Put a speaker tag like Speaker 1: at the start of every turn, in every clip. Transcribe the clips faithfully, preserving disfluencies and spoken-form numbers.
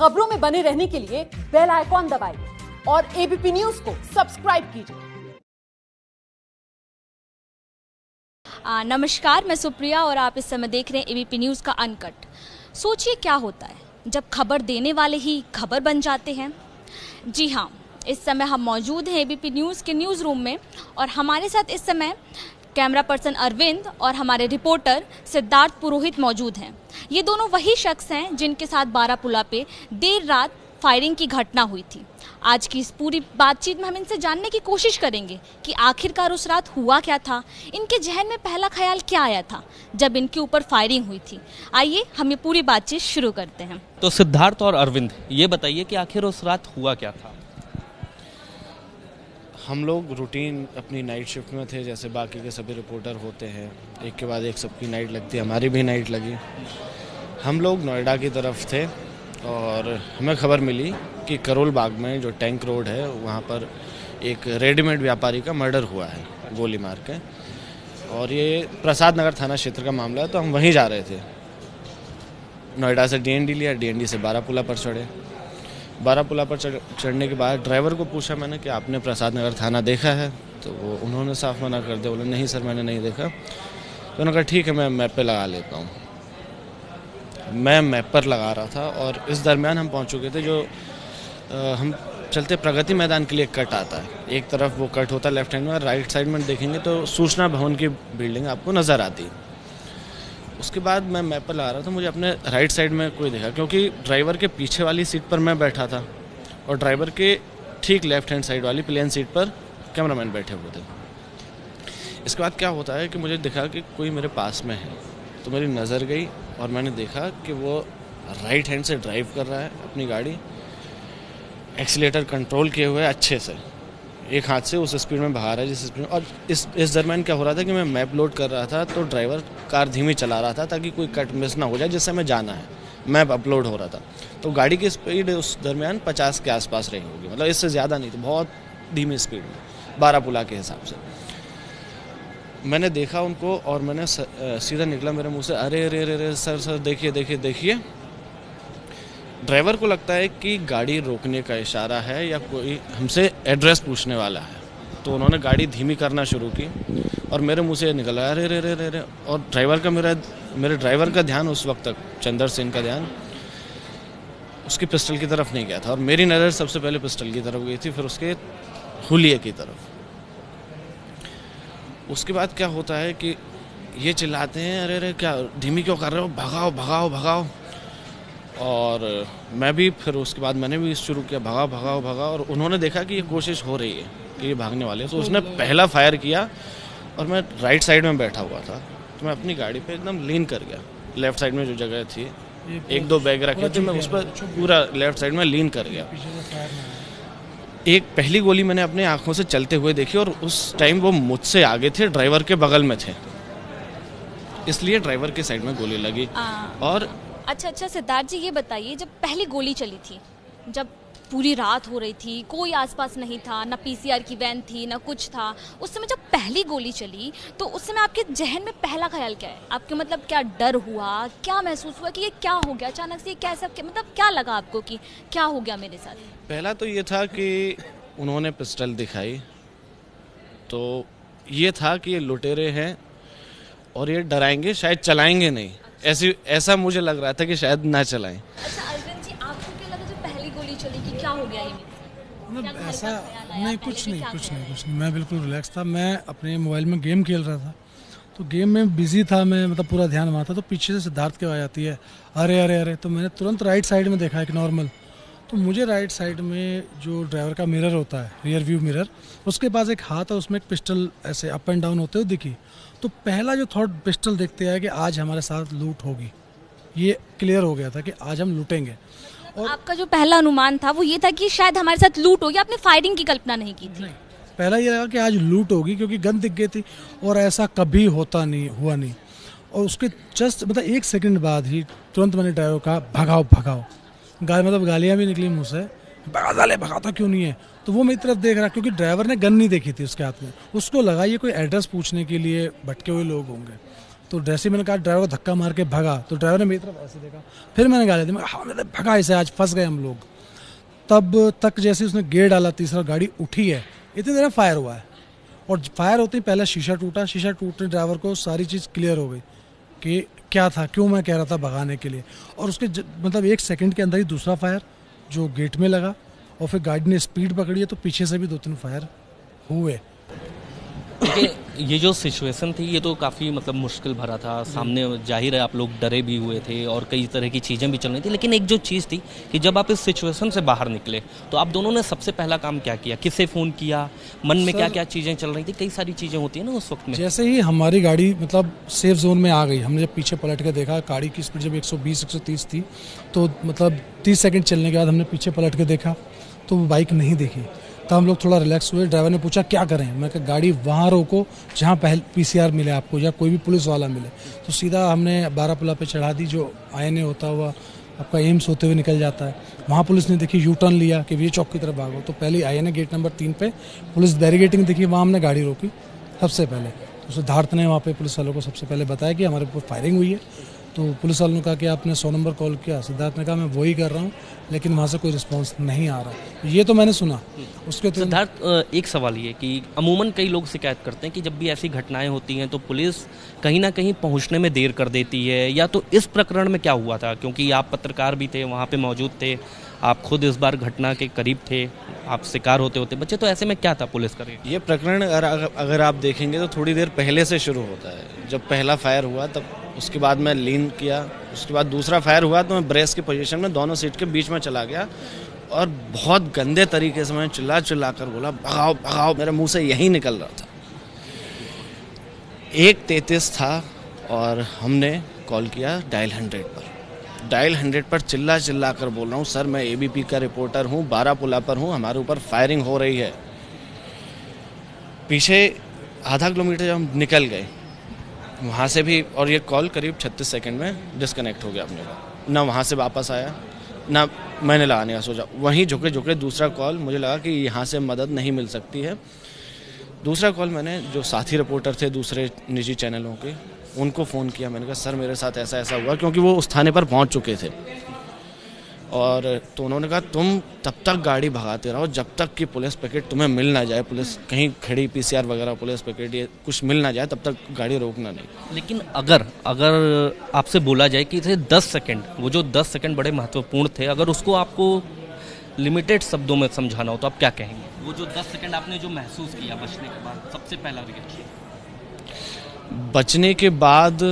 Speaker 1: खबरों में बने रहने के लिए बेल आइकॉन दबाइए और एबीपी न्यूज को सब्सक्राइब कीजिए।
Speaker 2: आ, नमस्कार, मैं सुप्रिया और आप इस समय देख रहे हैं एबीपी न्यूज का अनकट। सोचिए क्या होता है जब खबर देने वाले ही खबर बन जाते हैं। जी हाँ, इस समय हम मौजूद हैं एबीपी न्यूज के न्यूज रूम में और हमारे साथ इस समय कैमरा पर्सन अरविंद और हमारे रिपोर्टर सिद्धार्थ पुरोहित मौजूद हैं। ये दोनों वही शख्स हैं जिनके साथ बारापुला पे देर रात फायरिंग की घटना हुई थी। आज की इस पूरी बातचीत में हम इनसे जानने की कोशिश करेंगे कि आखिरकार उस रात हुआ क्या था, इनके जहन में पहला ख्याल क्या आया था जब इनके ऊपर फायरिंग हुई थी। आइए हम ये पूरी बातचीत शुरू करते हैं।
Speaker 3: तो सिद्धार्थ और अरविंद, ये बताइए कि आखिर उस रात हुआ क्या था।
Speaker 4: हम लोग रूटीन अपनी नाइट शिफ्ट में थे, जैसे बाकी के सभी रिपोर्टर होते हैं, एक के बाद एक सबकी नाइट लगती है, हमारी भी नाइट लगी। हम लोग नोएडा की तरफ थे और हमें खबर मिली कि करोल बाग में जो टैंक रोड है वहाँ पर एक रेडीमेड व्यापारी का मर्डर हुआ है गोली मार के, और ये प्रसाद नगर थाना क्षेत्र का मामला है। तो हम वहीं जा रहे थे, नोएडा से डीएनडी लिया, डीएनडी से बारापुला पर चढ़े। बारापुला पर चढ़ने के बाद ड्राइवर को पूछा मैंने कि आपने प्रसाद नगर थाना देखा है, तो वो उन्होंने साफ मना कर दिया, बोले नहीं सर मैंने नहीं देखा। तो उन्होंने कहा ठीक है मैं मैप पे लगा लेता हूँ। मैं मैप पर लगा रहा था और इस दरमियान हम पहुँच चुके थे, जो आ, हम चलते प्रगति मैदान के लिए कट आता है, एक तरफ वो कट होता है लेफ्ट हैंड में, और राइट साइड में देखेंगे तो सूचना भवन की बिल्डिंग आपको नज़र आती है। उसके बाद मैं मैप पर लगा रहा था, मुझे अपने राइट साइड में कोई देखा, क्योंकि ड्राइवर के पीछे वाली सीट पर मैं बैठा था और ड्राइवर के ठीक लेफ्ट हैंड साइड वाली प्लेन सीट पर कैमरामैन बैठे हुए थे। इसके बाद क्या होता है कि मुझे दिखा कि कोई मेरे पास में है, तो मेरी नज़र गई और मैंने देखा कि वो राइट हैंड से ड्राइव कर रहा है अपनी गाड़ी, एक्सीलेटर कंट्रोल किए हुए अच्छे से, एक हाथ से उस स्पीड में भगा रहा है जिस स्पीड में। और इस इस दरमियान क्या हो रहा था कि मैं मैप लोड कर रहा था, तो ड्राइवर कार धीमी चला रहा था ताकि कोई कट मिस ना हो जाए जिससे हमें जाना है। मैप अपलोड हो रहा था, तो गाड़ी की स्पीड उस दरमियान पचास के आसपास रही होगी, मतलब इससे ज़्यादा नहीं, तो बहुत धीमी स्पीड में बारापुला के हिसाब से। मैंने देखा उनको और मैंने सीधा निकला मेरे मुँह से, अरे अरे अरे अरे सर सर देखिए देखिए देखिए। ड्राइवर को लगता है कि गाड़ी रोकने का इशारा है या कोई हमसे एड्रेस पूछने वाला है, तो उन्होंने गाड़ी धीमी करना शुरू की और मेरे मुंह से निकला अरे रे रे रे रे। और ड्राइवर का मेरा मेरे ड्राइवर का ध्यान उस वक्त तक, चंदर सिंह का ध्यान उसकी पिस्टल की तरफ नहीं गया था, और मेरी नज़र सबसे पहले पिस्टल की तरफ गई थी, फिर उसके हुलिये की तरफ। उसके बाद क्या होता है कि ये चिल्लाते हैं अरे अरे क्या धीमी क्यों कर रहे हो, भगाओ भगाओ भगाओ। और मैं भी फिर उसके बाद मैंने भी शुरू किया भगाओ भगाओ भगाओ, और उन्होंने देखा कि ये कोशिश हो रही है कि ये भागने वाले हैं, तो उसने पहला फायर किया और मैं राइट साइड में बैठा हुआ था, तो मैं अपनी गाड़ी पे एकदम लीन कर गया। लेफ्ट साइड में जो जगह थी, एक दो बैग रखे थे, मैं उस पर पूरा लेफ्ट साइड में लीन कर गया। एक पहली गोली मैंने अपनी आंखों से चलते हुए देखी, और उस टाइम वो मुझसे आगे थे, ड्राइवर के बगल में थे, इसलिए ड्राइवर के साइड में गोली लगी। और
Speaker 2: अच्छा अच्छा सिद्धार्थ जी, ये बताइए जब पहली गोली चली थी, जब पूरी रात हो रही थी, कोई आसपास नहीं था, ना पीसीआर की वैन थी ना कुछ था, उस समय जब पहली गोली चली तो उस समय आपके जहन में पहला ख्याल क्या है? आपके मतलब क्या डर हुआ, क्या महसूस हुआ कि ये क्या हो गया अचानक से, कैसा मतलब क्या लगा आपको कि क्या हो गया मेरे साथ?
Speaker 4: पहला तो ये था कि उन्होंने पिस्टल दिखाई, तो ये था कि ये लुटेरे हैं और ये डराएंगे, शायद चलाएंगे नहीं, ऐसी ऐसा मुझे लग रहा था कि शायद ना चलाएं।
Speaker 2: अच्छा अरविंद जी, आपको क्या लगा जब पहली गोली चली कि क्या हो गया ये?
Speaker 5: मतलब ऐसा नहीं, कुछ नहीं कुछ नहीं कुछ नहीं मैं बिल्कुल रिलैक्स था। मैं अपने मोबाइल में गेम खेल रहा था, तो गेम में बिजी था मैं, मतलब पूरा ध्यान वहाँ था। तो पीछे से सिद्धार्थ की आवाज़ आती है अरे अरे अरे, तो मैंने तुरंत राइट साइड में देखा एक नॉर्मल, तो मुझे राइट साइड में जो ड्राइवर का मिरर होता है, रियर व्यू मिरर, उसके पास एक हाथ है, उसमें एक पिस्टल ऐसे अप एंड डाउन होते हुए दिखी। तो पहला जो थॉट पिस्टल देखते हैं कि आज हमारे साथ लूट होगी, ये क्लियर हो गया था कि आज हम लूटेंगे।
Speaker 2: और आपका जो पहला अनुमान था वो ये था कि शायद हमारे साथ लूट होगी, आपने फायरिंग की कल्पना नहीं की थी?
Speaker 5: नहीं, पहला ये लगा कि आज लूट होगी, क्योंकि गन दिख गई थी और ऐसा कभी होता नहीं हुआ नहीं। और उसके जस्ट मतलब एक सेकंड बाद ही तुरंत मैंने ड्राइवर कहा भगाओ भगाओ, गाल मतलब गालियाँ भी निकली मुँह से, भगा डाले भगाता क्यों नहीं है। तो वो मेरी तरफ देख रहा, क्योंकि ड्राइवर ने गन नहीं देखी थी उसके हाथ में, उसको लगा ये कोई एड्रेस पूछने के लिए भटके हुए लोग होंगे। तो जैसे ही मैंने कहा ड्राइवर को धक्का मार के भगा, तो ड्राइवर ने मेरी तरफ ऐसे देखा, फिर मैंने गाली दी, मैं हाँ मैंने भगा ऐसे, आज फंस गए हम लोग। तब तक जैसे उसने गेयर डाला तीसरा, गाड़ी उठी है, इतनी देर में फायर हुआ है, और फायर होते ही पहला शीशा टूटा, शीशा टूटने ड्राइवर को सारी चीज़ क्लियर हो गई कि क्या था, क्यों मैं कह रहा था भगाने के लिए। और उसके ज, मतलब एक सेकंड के अंदर ही दूसरा फायर जो गेट में लगा, और फिर गाड़ी ने स्पीड पकड़ी है तो पीछे से भी दो तीन फायर हुए।
Speaker 3: देखिए ये जो सिचुएशन थी ये तो काफ़ी मतलब मुश्किल भरा था, सामने जाहिर है आप लोग डरे भी हुए थे और कई तरह की चीज़ें भी चल रही थी, लेकिन एक जो चीज़ थी कि जब आप इस सिचुएशन से बाहर निकले तो आप दोनों ने सबसे पहला काम क्या किया, किसे फ़ोन किया, मन में क्या क्या चीज़ें चल रही थी, कई सारी चीज़ें होती है ना उस वक्त में।
Speaker 5: जैसे ही हमारी गाड़ी मतलब सेफ जोन में आ गई, हमने जब पीछे पलट के देखा, गाड़ी की स्पीड जब एक सौ बीस एक सौ तीस थी, तो मतलब तीस सेकेंड चलने के बाद हमने पीछे पलट के देखा तो वो बाइक नहीं देखी। तो हम लोग थोड़ा रिलैक्स हुए। ड्राइवर ने पूछा क्या करें, मैं कहा गाड़ी वहाँ रोको जहाँ पहले पीसीआर मिले आपको या कोई भी पुलिस वाला मिले। तो सीधा हमने बारापुला पे चढ़ा दी, जो आईएनए होता हुआ आपका एम्स होते हुए निकल जाता है। वहाँ पुलिस ने देखी, यू टर्न लिया कि वीर चौक की तरफ भागो, तो पहले आईएनए गेट नंबर तीन पे पुलिस बैरिगेटिंग दिखी, वहाँ हमने गाड़ी रोकी सबसे पहले। तो सिद्धार्थ ने वहाँ पे पुलिस वालों को सबसे पहले बताया कि हमारे ऊपर फायरिंग हुई है। तो पुलिस वालों ने कहा कि आपने सौ नंबर कॉल किया। सिद्धार्थ ने कहा मैं वही कर रहा हूँ, लेकिन वहाँ से कोई रिस्पांस नहीं आ रहा। ये तो मैंने सुना। उसके तो
Speaker 3: सिद्धार्थ एक सवाल ये कि अमूमन कई लोग शिकायत करते हैं कि जब भी ऐसी घटनाएं होती हैं तो पुलिस कहीं ना कहीं पहुंचने में देर कर देती है, या तो इस प्रकरण में क्या हुआ था, क्योंकि आप पत्रकार भी थे, वहाँ पे मौजूद थे, आप खुद इस बार घटना के करीब थे, आप शिकार होते होते बच्चे, तो ऐसे में क्या था पुलिस करे?
Speaker 4: ये प्रकरण अगर अगर आप देखेंगे तो थोड़ी देर पहले से शुरू होता है। जब पहला फायर हुआ तब उसके बाद मैं लीन किया, उसके बाद दूसरा फायर हुआ तो मैं ब्रेस की पोजीशन में दोनों सीट के बीच में चला गया और बहुत गंदे तरीके से मैं चिल्ला चिल्ला कर बोला भगाओ भगाओ, मेरे मुंह से यही निकल रहा था। एक तैंतीस था और हमने कॉल किया डायल हंड्रेड पर। डायल हंड्रेड पर चिल्ला चिल्ला कर बोल रहा हूँ, सर मैं एबीपी का रिपोर्टर हूँ, बारापुला पर हूँ, हमारे ऊपर फायरिंग हो रही है। पीछे आधा किलोमीटर जब हम निकल गए वहाँ से भी, और ये कॉल करीब छत्तीस सेकंड में डिस्कनेक्ट हो गया अपने को, ना वहाँ से वापस आया ना मैंने लगाने का सोचा। वहीं झुके झुके दूसरा कॉल, मुझे लगा कि यहाँ से मदद नहीं मिल सकती है। दूसरा कॉल मैंने जो साथी रिपोर्टर थे दूसरे निजी चैनलों के, उनको फ़ोन किया। मैंने कहा सर मेरे साथ ऐसा ऐसा हुआ, क्योंकि वो उस थाने पर पहुंच चुके थे। और तो उन्होंने कहा तुम तब तक गाड़ी भगाते रहो जब तक कि पुलिस पैकेट तुम्हें मिल ना जाए, पुलिस कहीं खड़ी पीसीआर वगैरह पुलिस पैकेट ये कुछ मिल ना जाए, तब तक गाड़ी रोकना नहीं।
Speaker 3: लेकिन अगर अगर आपसे बोला जाए कि इसे दस सेकंड, वो जो दस सेकंड बड़े महत्वपूर्ण थे, अगर उसको आपको लिमिटेड शब्दों में समझाना हो तो आप क्या कहेंगे? वो जो दस सेकंड आपने जो महसूस किया बचने के बाद, सबसे पहला रिएक्शन?
Speaker 4: बचने के बाद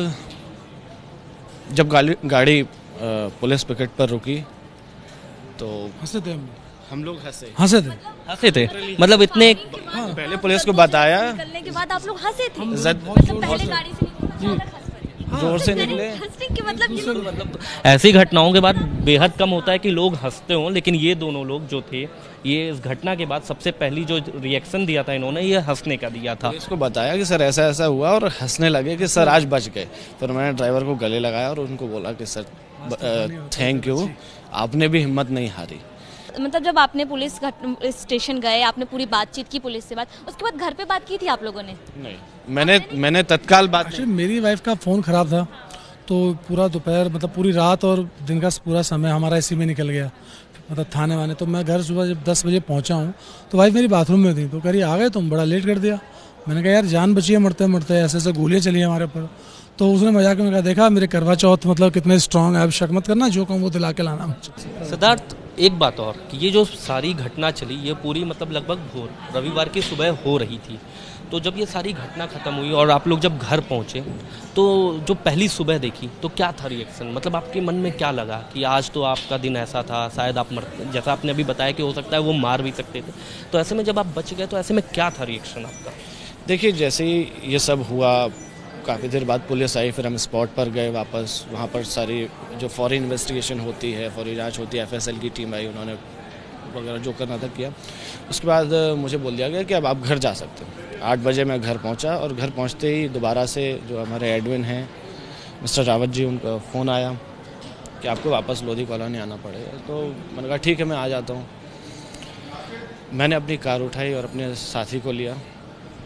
Speaker 4: जब गाड़ी गाड़ी पुलिस पिकेट पर रुकी तो
Speaker 5: हंसे थे
Speaker 4: हम लोग हंसे
Speaker 5: हंसे थे
Speaker 3: हंसे थे मतलब इतने
Speaker 4: हाँ, पहले पुलिस को बताया,
Speaker 2: निकलने के बाद आप लोग हंसे थे,
Speaker 4: जद-
Speaker 2: मतलब पहले गाड़ी से निकले, अचानक हंस पड़े।
Speaker 4: जोर से निकले।
Speaker 2: हंसने की मतलब ये-
Speaker 3: मतलब ऐसी घटनाओं के बाद बेहद कम होता है कि लोग हंसते हों, लेकिन ये दोनों लोग जो थे, ये इस घटना के बाद सबसे पहली जो रिएक्शन दिया था इन्होंने, ये हंसने का दिया था।
Speaker 4: पुलिस को बताया कि सर ऐसा ऐसा हुआ और हंसने लगे कि सर आज बच गए। फिर मैंने ड्राइवर को गले लगाया और उनको बोला कि सर थैंक यू, आपने भी हिम्मत नहीं हारी।
Speaker 2: मतलब जब आपने पुलिस स्टेशन गए, आपने पूरी बातचीत की पुलिस से, बात उसके बाद घर पे बात की थी आप लोगों ने?
Speaker 4: नहीं, मैंने मैंने तत्काल बात
Speaker 5: एक्चुअली मेरी वाइफ का फ़ोन ख़राब था, तो पूरा दोपहर मतलब पूरी रात और दिन का पूरा समय हमारा इसी में निकल गया, मतलब थाने वाने। तो मैं घर सुबह जब दस बजे पहुंचा हूं तो वाइफ मेरी बाथरूम में थी, तो कह रही आ गए तुम, बड़ा लेट कर दिया। मैंने कहा यार जान बची है मरते मरते, ऐसे ऐसे गोलियाँ चली हमारे ऊपर। तो उसने मजाक में कहा देखा मेरे करवा चौथ मतलब कितने स्ट्रांग है, अब शक मत करना, जो कहूँ वो दिला के लाना मुझे।
Speaker 3: सिद्धार्थ एक बात और कि ये जो सारी घटना चली ये पूरी मतलब लगभग भोर रविवार की सुबह हो रही थी, तो जब ये सारी घटना ख़त्म हुई और आप लोग जब घर पहुँचे तो जो पहली सुबह देखी तो क्या था रिएक्शन? मतलब आपके मन में क्या लगा कि आज तो आपका दिन ऐसा था, शायद आप मर, जैसा आपने अभी बताया कि हो सकता है वो मार भी सकते थे, तो ऐसे में जब आप बच गए तो ऐसे में क्या था रिएक्शन आपका?
Speaker 4: देखिए जैसे ही ये सब हुआ, काफ़ी देर बाद पुलिस आई, फिर हम स्पॉट पर गए वापस। वहाँ पर सारी जो फौरी इन्वेस्टिगेशन होती है, फौरी जांच होती है, एफएसएल की टीम आई, उन्होंने वगैरह जो करना था किया। उसके बाद मुझे बोल दिया गया कि अब आप घर जा सकते हो। आठ बजे मैं घर पहुँचा और घर पहुँचते ही दोबारा से जो हमारे एडमिन हैं मिस्टर रावत जी, उनका फ़ोन आया कि आपको वापस लोधी कॉलोनी आना पड़ेगा। तो मैंने कहा ठीक है मैं आ जाता हूँ। मैंने अपनी कार उठाई और अपने साथी को लिया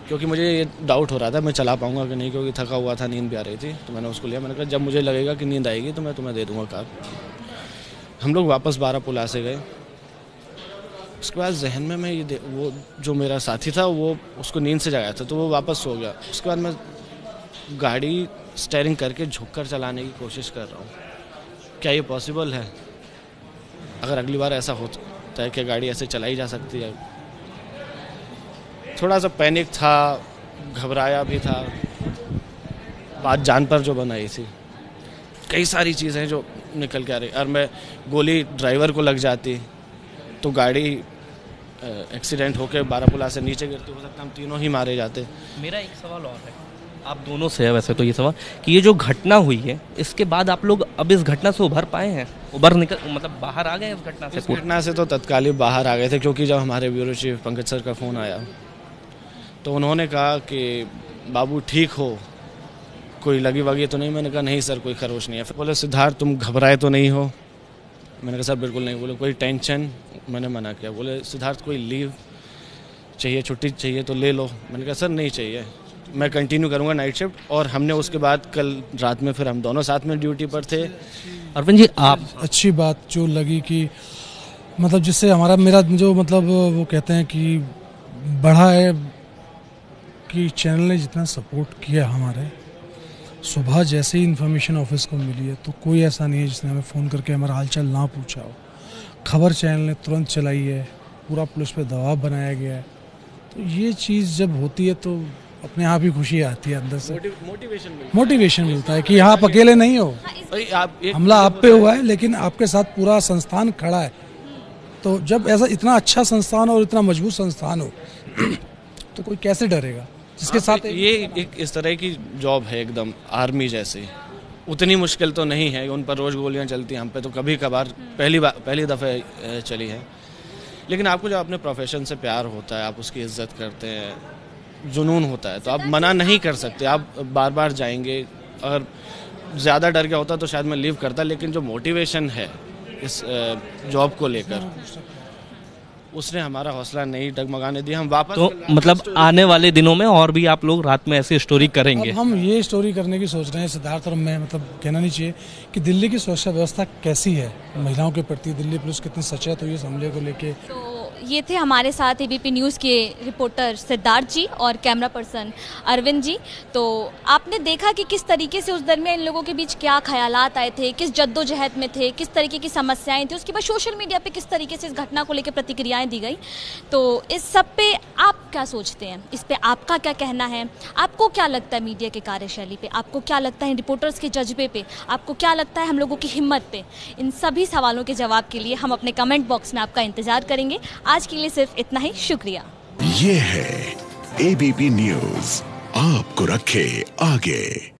Speaker 4: क्योंकि मुझे ये डाउट हो रहा था मैं चला पाऊंगा कि नहीं, क्योंकि थका हुआ था, नींद भी आ रही थी। तो मैंने उसको लिया, मैंने कहा जब मुझे लगेगा कि नींद आएगी तो मैं तुम्हें दे दूँगा कार। हम लोग वापस बारापुल्ला से गए। उसके बाद जहन में मैं ये वो जो मेरा साथी था वो उसको नींद से जगाया था, तो वो वापस सो गया। उसके बाद मैं गाड़ी स्टीयरिंग करके झुककर चलाने की कोशिश कर रहा हूँ। क्या ये पॉसिबल है? अगर अगली बार ऐसा होता है कि गाड़ी ऐसे चलाई जा सकती है? थोड़ा सा पैनिक था, घबराया भी था। बात जान पर जो बनाई थी, कई सारी चीज़ें जो निकल के आ रही। और मैं गोली ड्राइवर को लग जाती तो गाड़ी एक्सीडेंट होकर बारापुल्ला से नीचे गिरती, हो सकता हम तीनों ही मारे जाते।
Speaker 3: मेरा एक सवाल और है, आप दोनों से है वैसे तो ये सवाल कि ये जो घटना हुई है इसके बाद आप लोग अब इस घटना से उभर पाए हैं, उभर निकल मतलब बाहर आ गए इस घटना से?
Speaker 4: इस घटना से तो तत्काल ही बाहर आ गए थे, क्योंकि जब हमारे ब्यूरो चीफ पंकज सर का फ़ोन आया तो उन्होंने कहा कि बाबू ठीक हो, कोई लगी वगी तो नहीं? मैंने कहा नहीं सर, कोई खरोच नहीं है। फिर बोले सिद्धार्थ तुम घबराए तो नहीं हो? मैंने कहा सर बिल्कुल नहीं। बोले कोई टेंशन? मैंने मना किया। बोले सिद्धार्थ कोई लीव चाहिए, छुट्टी चाहिए तो ले लो। मैंने कहा सर नहीं चाहिए, मैं कंटिन्यू करूंगा नाइट शिफ्ट। और हमने उसके बाद कल रात में फिर हम दोनों साथ में ड्यूटी पर थे।
Speaker 3: अरविंद जी, आप
Speaker 5: अच्छी बात जो लगी कि मतलब जिससे हमारा मेरा जो मतलब वो कहते हैं कि बढ़ा है कि चैनल ने जितना सपोर्ट किया हमारे, सुबह जैसे ही इन्फॉर्मेशन ऑफिस को मिली है तो कोई ऐसा नहीं है जिसने हमें फ़ोन करके हमारा हालचाल ना पूछा हो। खबर चैनल ने तुरंत चलाई है, पूरा पुलिस पे दबाव बनाया गया है। तो ये चीज़ जब होती है तो अपने आप ही खुशी आती है अंदर से,
Speaker 4: मोटिवेशन
Speaker 5: मोटिवेशन मिलता है कि हाँ आप अकेले नहीं हो।
Speaker 4: आप
Speaker 5: हमला आप पे हुआ है लेकिन आपके साथ पूरा संस्थान खड़ा है। तो जब ऐसा इतना अच्छा संस्थान और इतना मजबूत संस्थान हो तो कोई कैसे डरेगा जिसके साथ
Speaker 4: ये एक इस तरह की जॉब है, एकदम आर्मी जैसी। उतनी मुश्किल तो नहीं है, उन पर रोज़ गोलियां चलती हैं, हम पे तो कभी कभार पहली बार पहली दफ़े चली है। लेकिन आपको जब अपने प्रोफेशन से प्यार होता है, आप उसकी इज्जत करते हैं, जुनून होता है, तो आप मना नहीं कर सकते, आप बार बार जाएंगे। अगर ज़्यादा डर गया होता तो शायद मैं लीव करता, लेकिन जो मोटिवेशन है इस जॉब को लेकर, उसने हमारा हौसला नहीं डगमगाने दिया। हम वापस
Speaker 3: तो मतलब आने वाले दिनों में और भी आप लोग रात में ऐसी स्टोरी करेंगे?
Speaker 5: अब हम ये स्टोरी करने की सोच रहे हैं सिद्धार्थ और मैं, मतलब कहना नहीं चाहिए कि दिल्ली की सुरक्षा व्यवस्था कैसी है महिलाओं के प्रति, दिल्ली पुलिस कितनी सचेत हुई है इस हमले को लेके।
Speaker 2: तो ये थे हमारे साथ एबीपी न्यूज़ के रिपोर्टर सिद्धार्थ जी और कैमरा पर्सन अरविंद जी। तो आपने देखा कि किस तरीके से उस दरमियान इन लोगों के बीच क्या ख्यालात आए थे, किस जद्दोजहद में थे, किस तरीके की समस्याएं थी, उसके बाद सोशल मीडिया पे किस तरीके से इस घटना को लेकर प्रतिक्रियाएं दी गई। तो इस सब पे आप क्या सोचते हैं, इस पे आपका क्या कहना है? आपको क्या लगता है मीडिया के कार्यशैली पे, आपको क्या लगता है रिपोर्टर्स के जज्बे पे, आपको क्या लगता है हम लोगों की हिम्मत पे? इन सभी सवालों के जवाब के लिए हम अपने कमेंट बॉक्स में आपका इंतजार करेंगे। आज के लिए सिर्फ इतना ही, शुक्रिया।
Speaker 6: ये है एबीपी न्यूज़, आपको रखे आगे।